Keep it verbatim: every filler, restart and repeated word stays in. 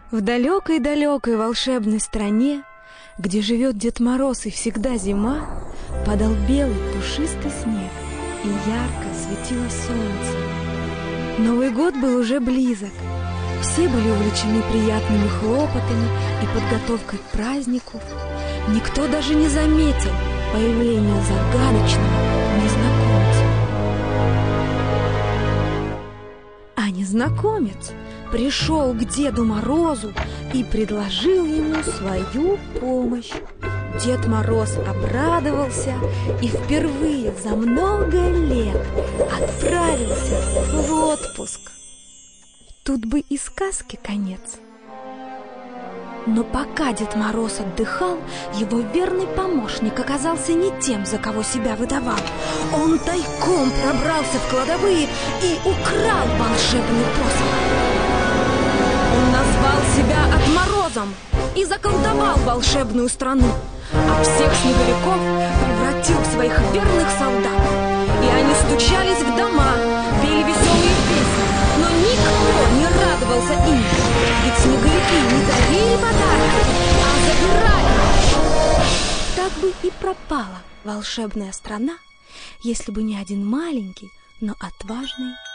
В далекой-далекой волшебной стране, где живет Дед Мороз и всегда зима, падал белый пушистый снег, и ярко светило солнце. Новый год был уже близок. Все были увлечены приятными хлопотами и подготовкой к празднику. Никто даже не заметил появления загадочного незнакомца. А незнакомец пришел к Деду Морозу и предложил ему свою помощь. Дед Мороз обрадовался и впервые за много лет отправился в отпуск. Тут бы и сказки конец. Но пока Дед Мороз отдыхал, его верный помощник оказался не тем, за кого себя выдавал. Он тайком пробрался в кладовые и украл волшебный посох. Он назвал себя Отморозом и заколдовал волшебную страну, а всех снеговиков превратил в своих верных солдат. И они стучались в дома, пели веселые песни, но никто не радовался им, ведь снеговики не дарили подарки, а забирали. Так бы и пропала волшебная страна, если бы не один маленький, но отважный